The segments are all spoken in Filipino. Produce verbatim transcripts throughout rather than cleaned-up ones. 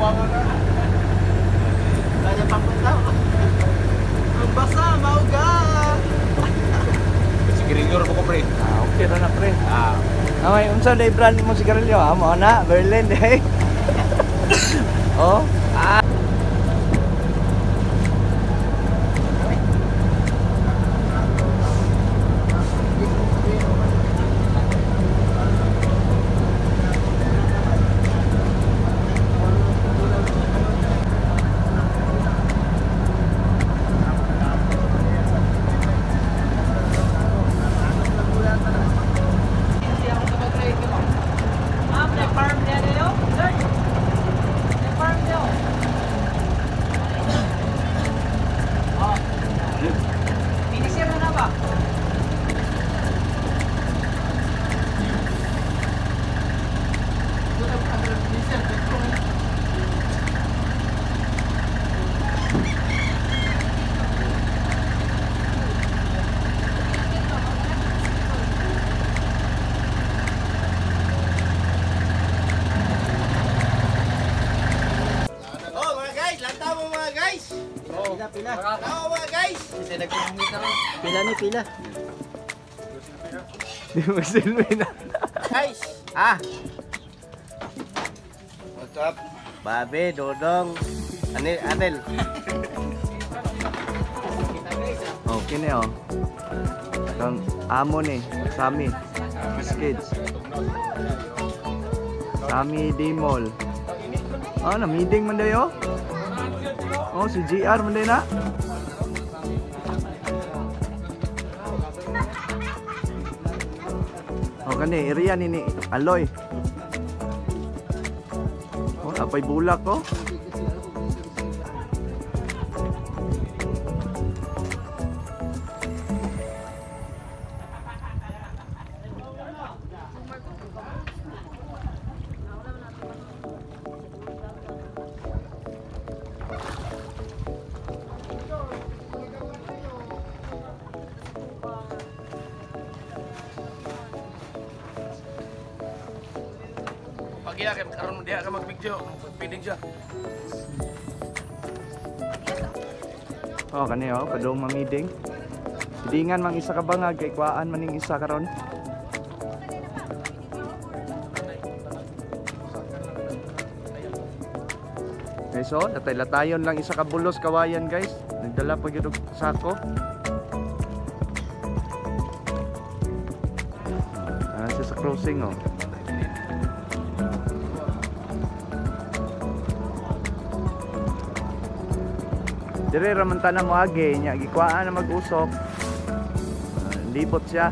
Kaya papunta. Ang basa, mauga. Sigarilyo rin mo ko, pre. Ah, okay na na, pre. Ah. Okay, unsa day brand mo sigarilyo? Ah, mo na, Berlin day. Oh. Ah. Pila, pila. Tao mga guys! Pila ni pila. Di mo silbi na. Guys! Ah! What's up? Babe, Dodong, Anil, Adel. Oh, kini oh. Kang amo ni, Sami. Kids. Sami Dimol. Oh, na meeting man dayo. Oh, si G R man day na. Oh, kani area ni ni Aloy. Oh, apay bulak ko. Oh. Pagi ya, karon dia ka mag-video, mag-feeding siya. Oh, kani oh, kadong mamiding. Hidingan mang isa ka bangag kay kuan maning isa karon. Okay, so latay-latayon lang isa ka bulos kawayan, guys. Nagdala pa gyud og sako. Ah, siya sa crossing oh. Dire raman tanan mo agi nya gikwaan na mag-usok. Uh, libot siya.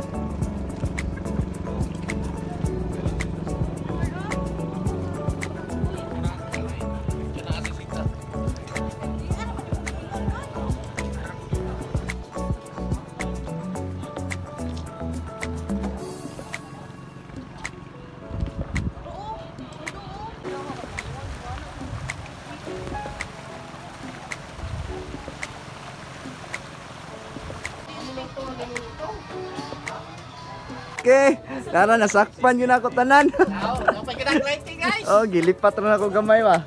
Okay, tara nasakpan yun ako tanan. Oh, dapat kita lighting guys. Oh, gilipat na ako gamay ba.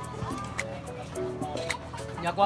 Nyakwag.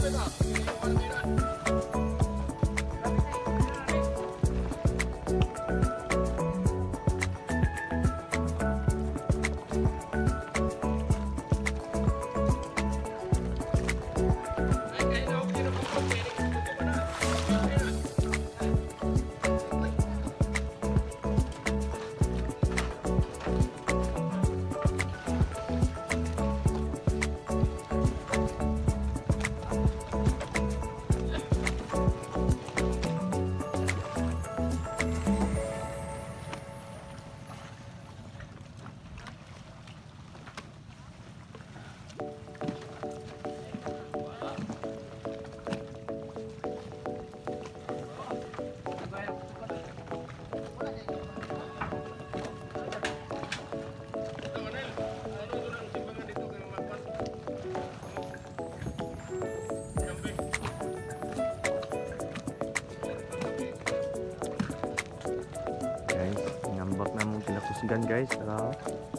Guys, ngambak na mong kinakusgan guys. Tara.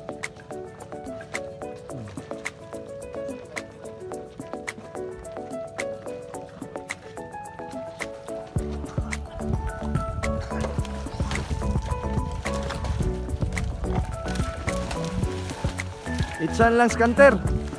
Itsan lang skanter.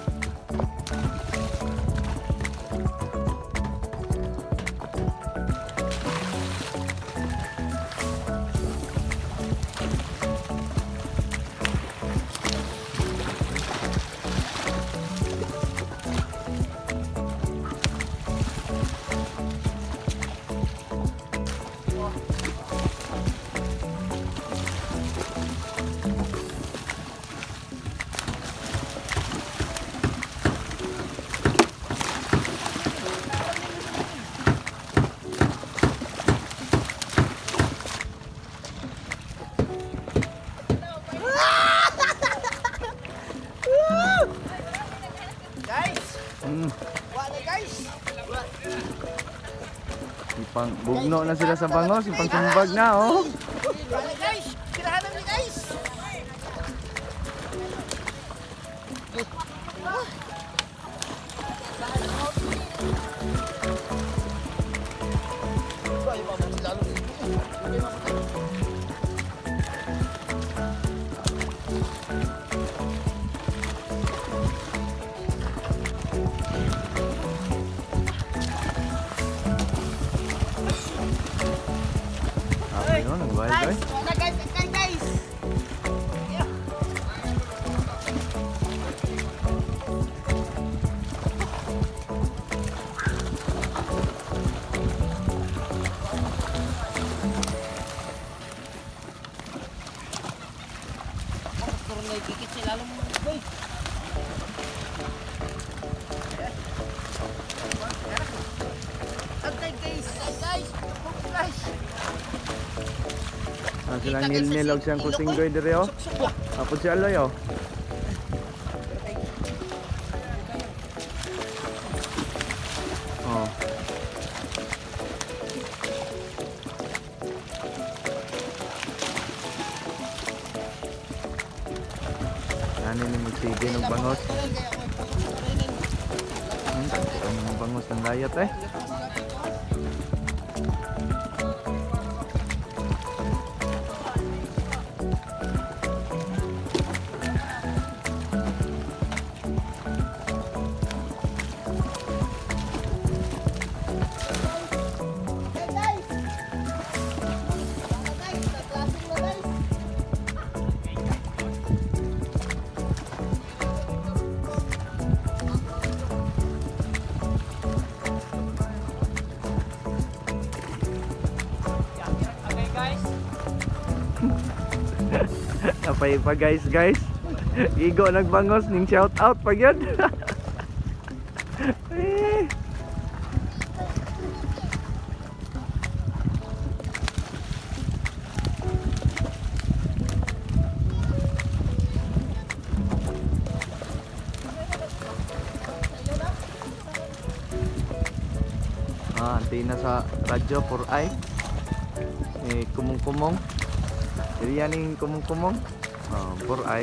Hmm. Ipang bugno na sila sa bangos, ipang sumbag na oh. Guys, kirahan namin guys. Apa yun? Ang wild guys. Wala guys, ikan guys. Turun na ikikit sila lang mo. Boy. Okay guys, guys, guys. Ah, silang nil-nil og siyang kusinggoy dire oh. Apo si Aloy oh. Oh. Ano ni magsige ng bangos? Hmm, ang mga bangos ng layat eh. Napay pa guys guys. Igo nagbangos ning shout out pa gyud. Eh. Ah, antina sa radyo for ay. Eh kumong-kumong. Jadi yan yung kumong-kumong. Oh, for ay.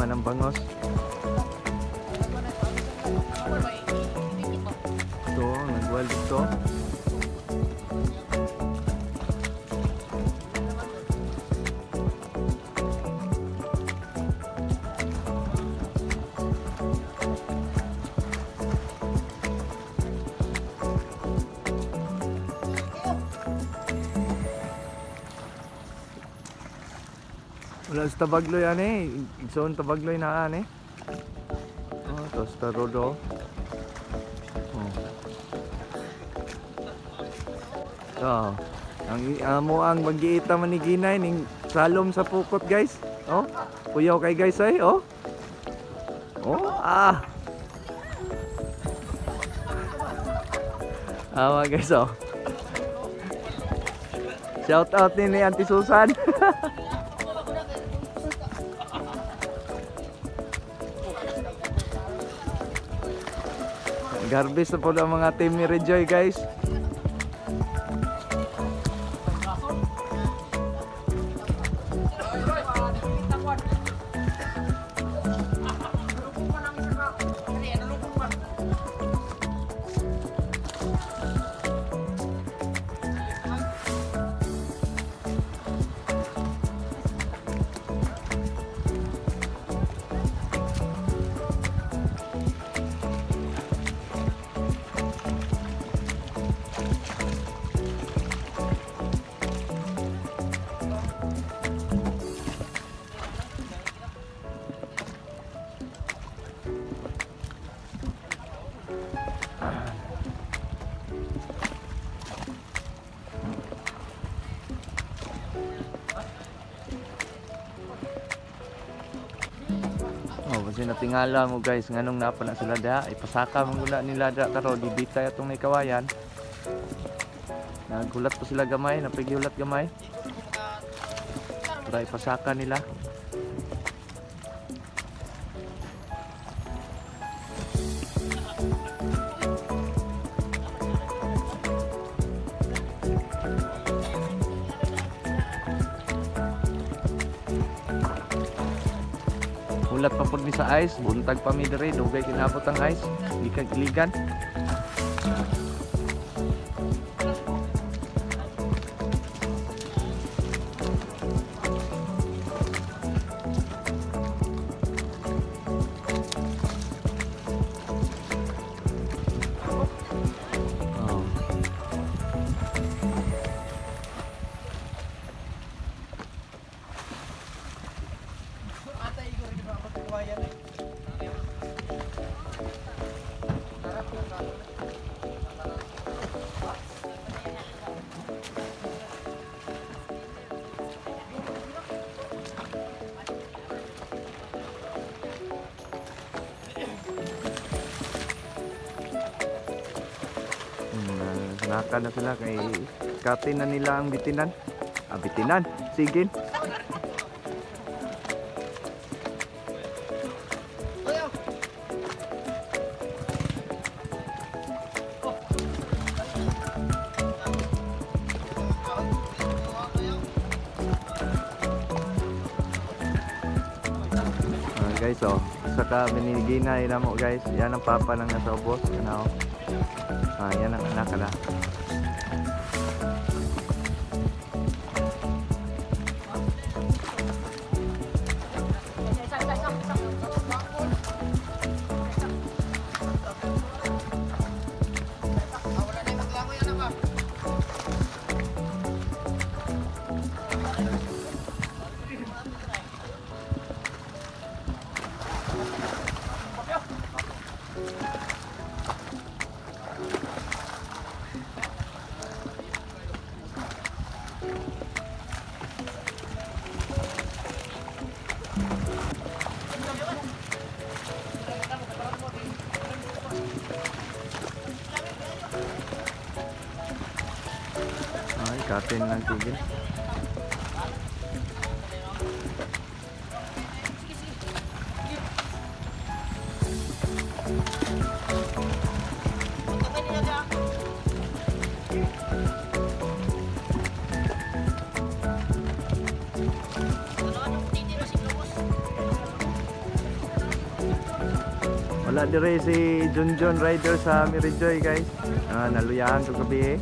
bunga ng bangos. Ito, nag-wild ito. Wala sa Tabagloy yan eh. Igsoon Tabagloy na yan eh. Oh, tapos tarodo. Oh. So, ang amo ang mag-iita man ni Ginay ning salom sa pukot guys. Oh, kuyaw kay guys ay oh. Oh, ah. Awa guys oh. Shout out ni Auntie Susan. Garbis na po ang mga team ni Rejoy guys. Oh, kasi natingala mo guys, nganong napa na sila da, ipasaka mo guna nila da karo di bitay atong may kawayan. Nagulat po sila gamay, napigiulat gamay. Para ipasaka nila. Ulat pa po ni sa ice, buntag pa mi diri, dugay kinabot ang ice, di kag iligan. Naka na sila kay katin na nila ang bitinan. Ah, bitinan. Sige. Ah, guys, oh, saka biniginay na mo guys. Yan ang papa ng nasa ubos. Ano? Ah, yan ang anak na. Ay, katin ng tigil. Wala dire si Junjun Rider sa Mirijoy guys. Ah, naluyahan to gabi eh.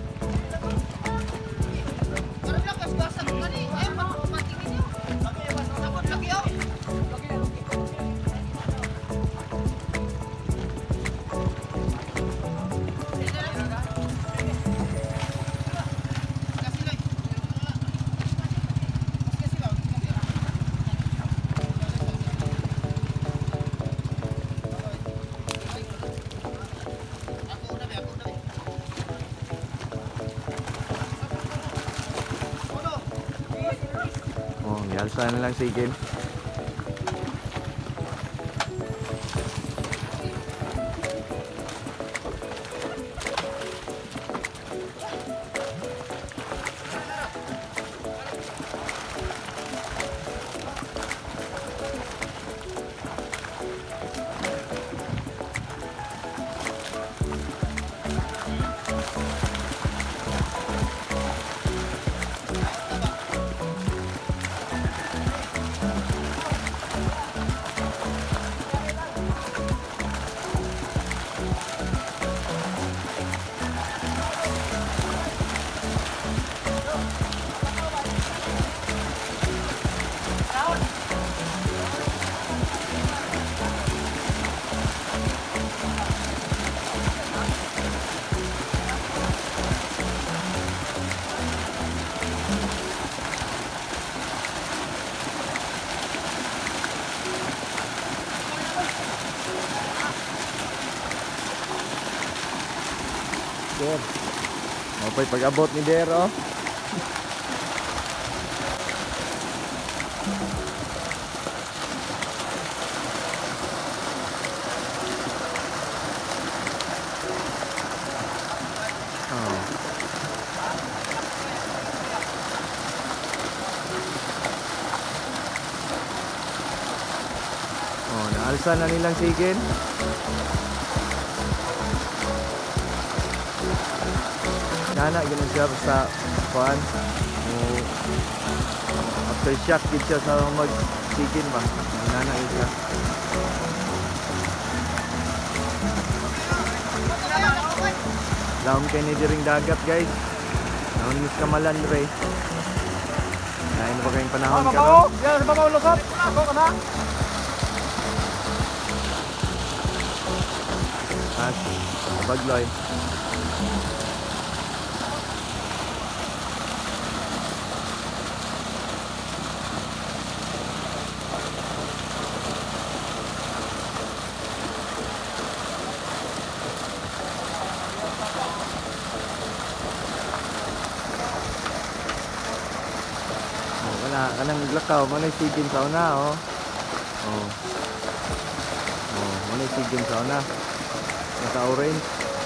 Oh, yalsa na lang sigil. Der. Mapay pag-abot ni Der oh. Oh. Oh, naalsa na nilang sigin. Nana gina siya sa kuan. Oh, after shock gid siya sa mag-sigin ba. Nana gid siya. Laom kay ni diring dagat guys. Naon mis kamalan re. Nain ba kayong panahon ka ron? Ya, sa babaw lusot. Ako ka na. As, bagloy. Wala kanang lakaw, manay sigin sa una oh. Oh. Oh, manay sigin sa una. Naka orange.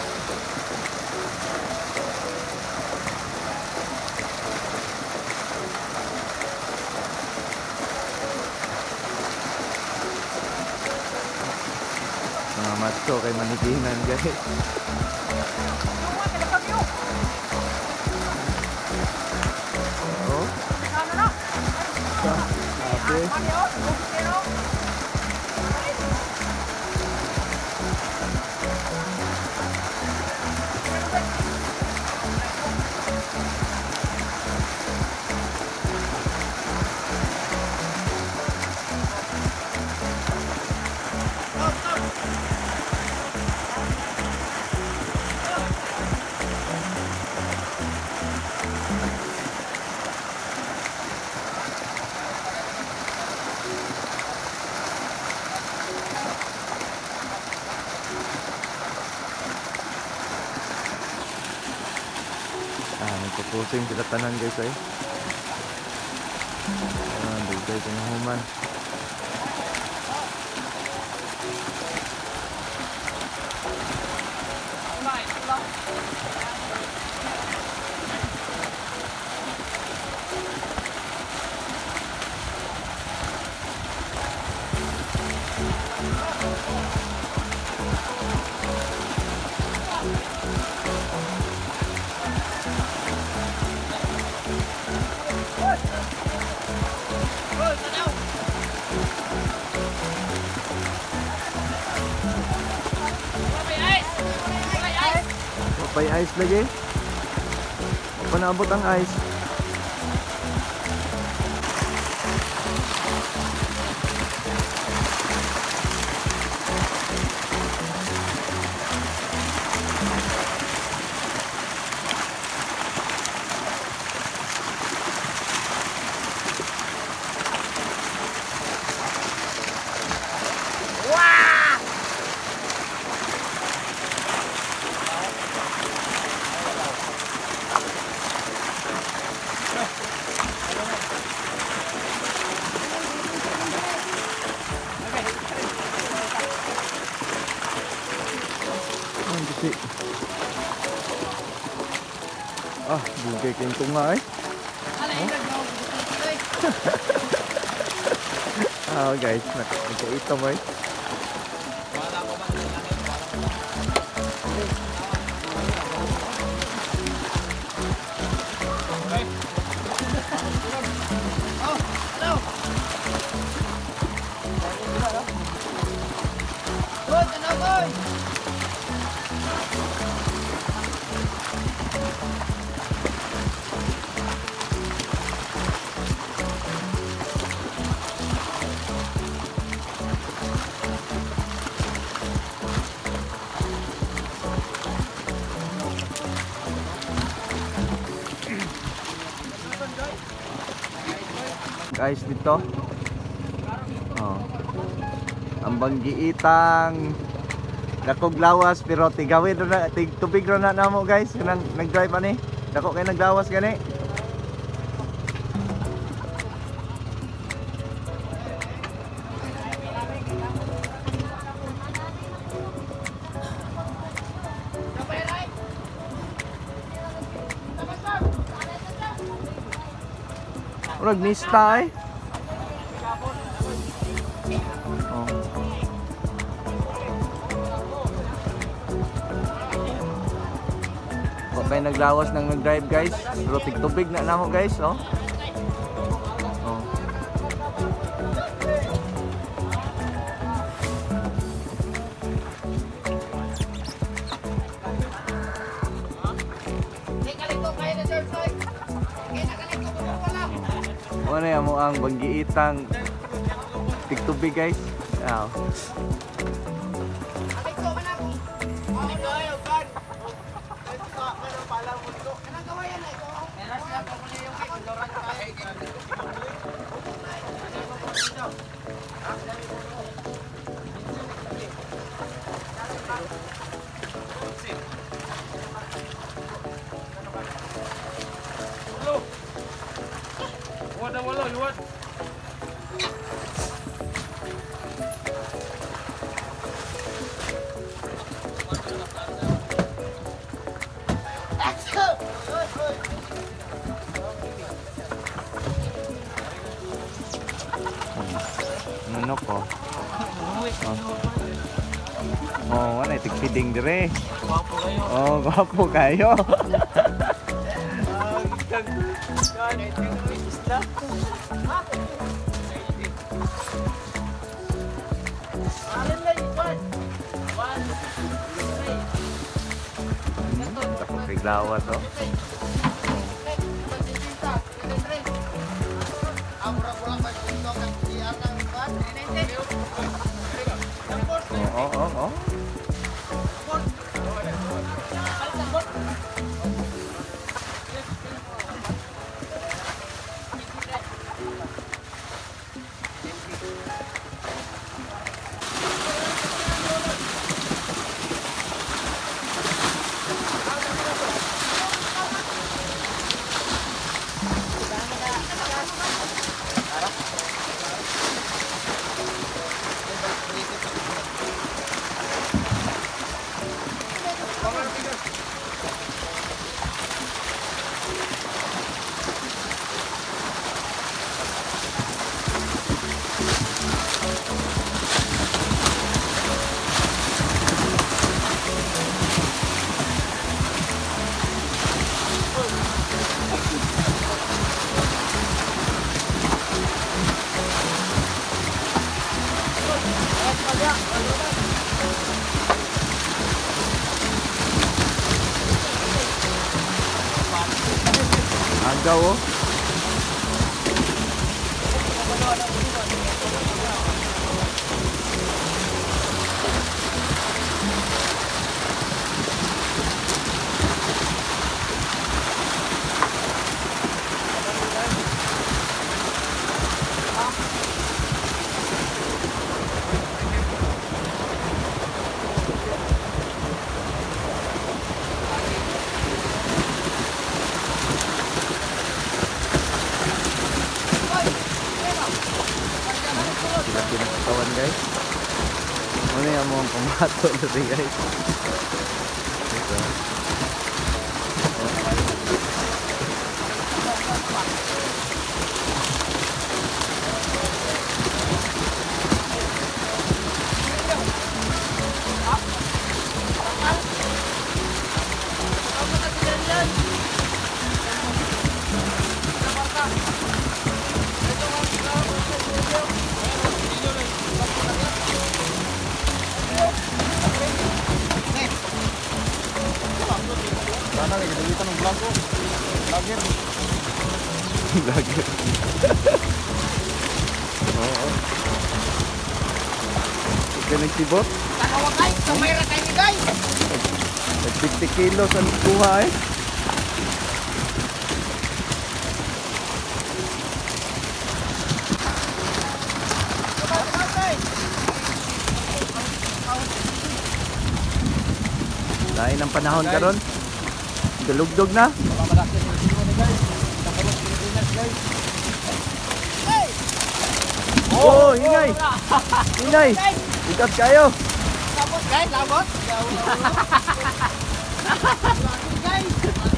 Mga matso kay maniginan guys. Oh. Sabi. Ah, nagpupusing sila tanan guys eh. Ah, dugay sa nahuman. Napay ice lagi. Apa naabot ang ice? Ah, bugay kayong tunga eh. Ah, guys, nakaita mo eh. Guys, dito oh, ang banggiitang dakog lawas pero tigawin na tig tubig ro na namo guys nang nag-drive ani dako kay naglawas gani. Urag nista eh. Oh. Kung kayo naglawas nang nag-drive guys, pero tig-tubig na namo guys, oh. Oh. Ano yan mo ang banggiitang tig-tubig guys. Wow. Wala wala luwat. Manok ko. Oh, oh ano tigpiding dire. Gwapo kayo. Oh, gwapo kayo. Takot kay lawas oh. Oh, oh, oh, oh. Sigaw oh. Lagi ng katawan guys. Ano yung mga pamato dito guys. Ito. Sana lagi dulitan ng vlog ko. Lagir. Lagir. Oo. Ika nagsibot. Takawa guys, kamera kayo ni guys. Nag-fifty kilos ang kuha eh. Lain ang panahon karon. Galugdog na. Pagkamalaki ng video ni guys. Nakaroon Pilipinas guys. Oh, ingay. Ingay. Ikat kayo. Labot guys, labot. Guys.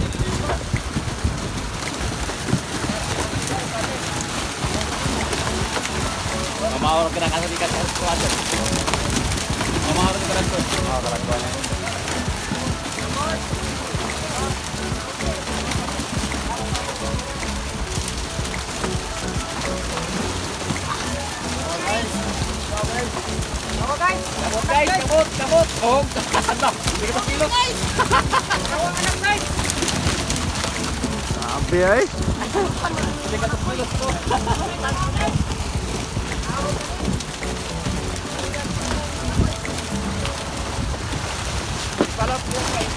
Mamahor ka na kasi di ka sa squad. Mamahor ka na ko. Ah, kalagwan na. Takawa guys. Kabot guys, kabot, kabot. Oh, ano? Hindi ka kilo. Guys. Takawa anak guys. Sabi ay. Hindi ka kilo. Palap mo guys.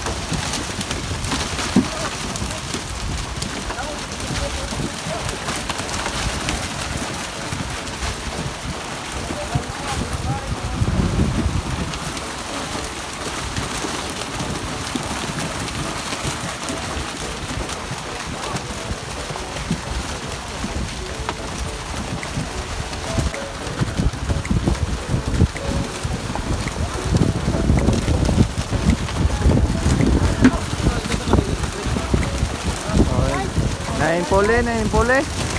Naimpole, naimpole.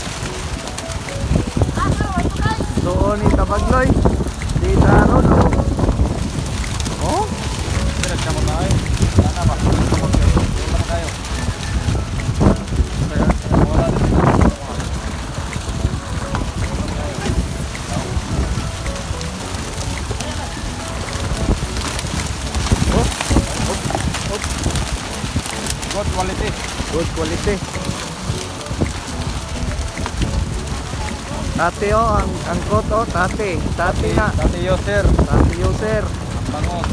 Doon ni Tabagloy. Di taron oh. Oh? Pero siya mo na ay. Sana ba? Wala na tayo. Wala na. Oh. Oh. Good quality. Good quality. Tate oh, ang ang koto, tate. Tate na. Dati user. Tate user. Bangon.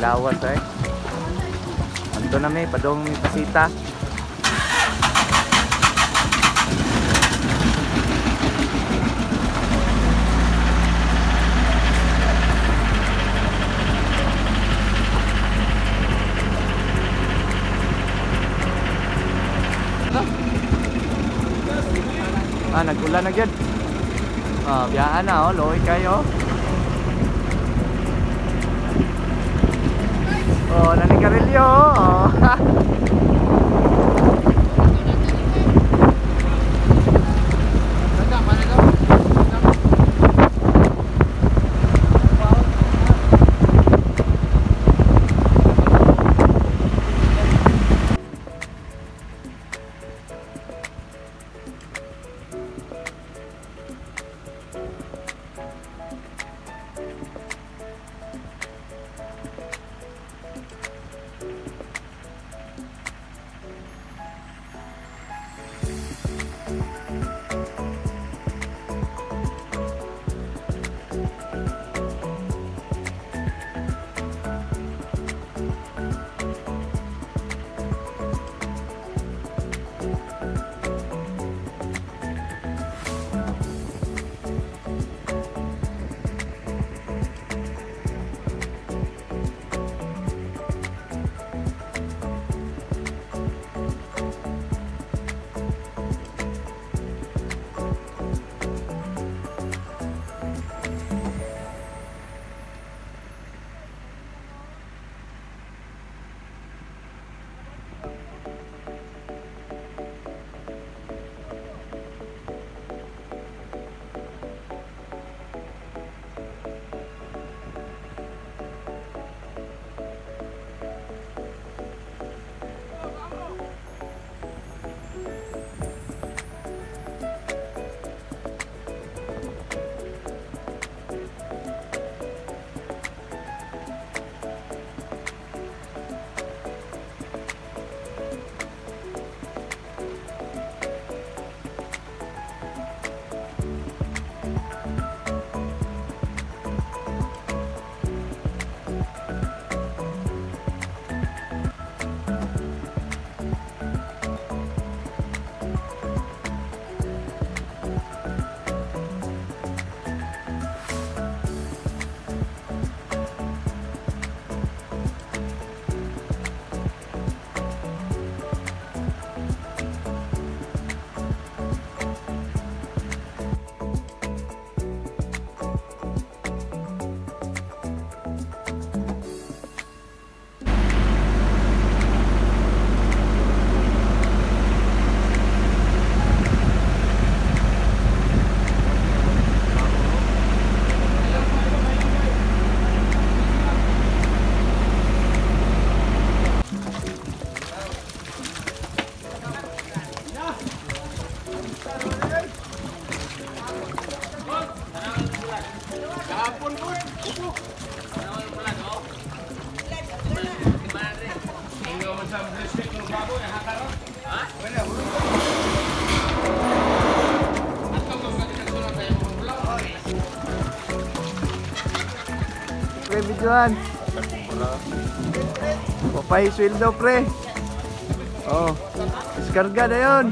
lawas eh. Anto na may padong may pasita. Ah, nag-ulan na gyud. Ah, biyahan na oh, loy kayo. Oh, nanikarilyo. Oh. Pre, videoan. Papay sweldo, pre. Oh, deskarga na yun.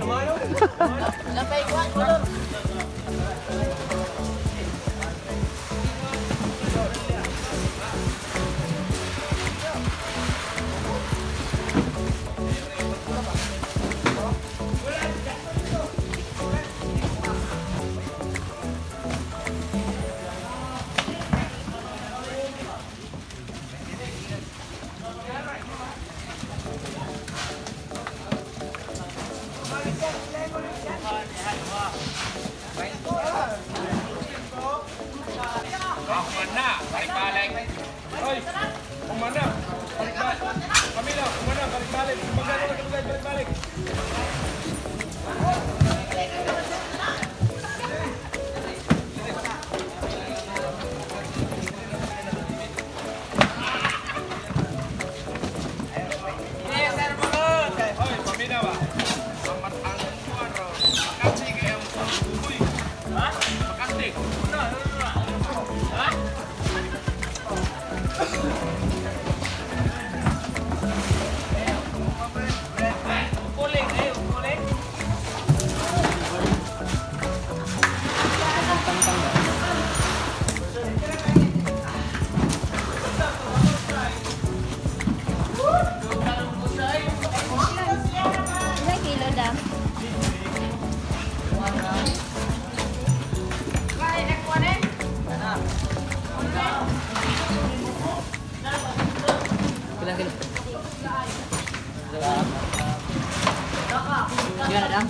Yan, Adam.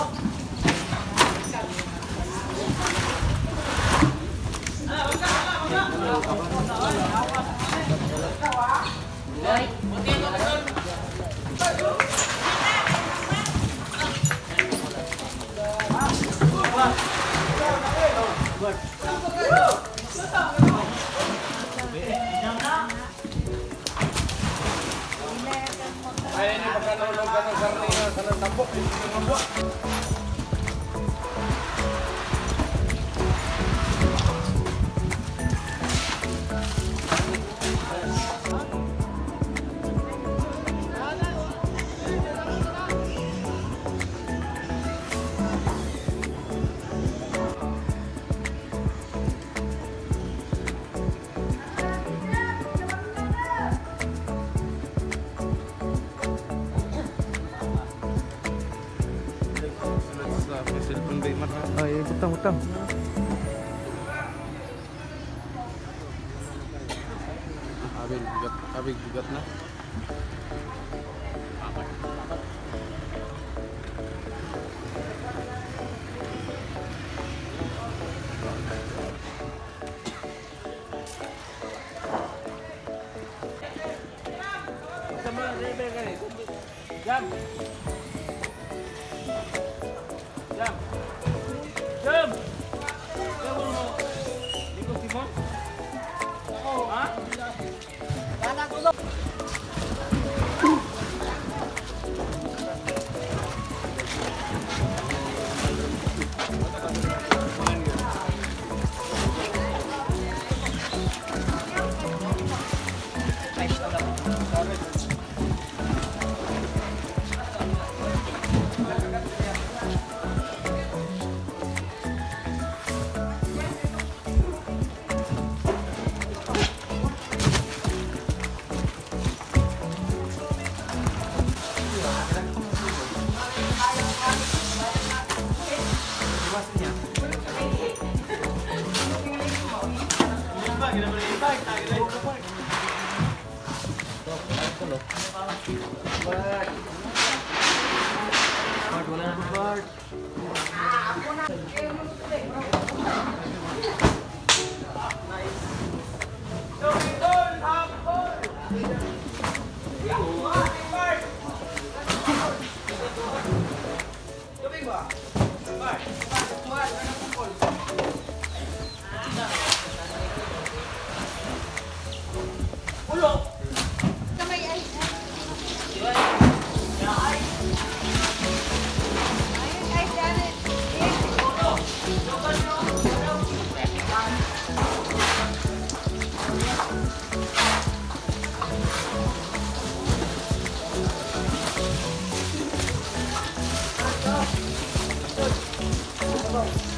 Ay, utang utang. Abig jugat, abig jugat na. Jam. Jam. Jam. Jam mo. Nico Simon. Ha? Anak ko. Go.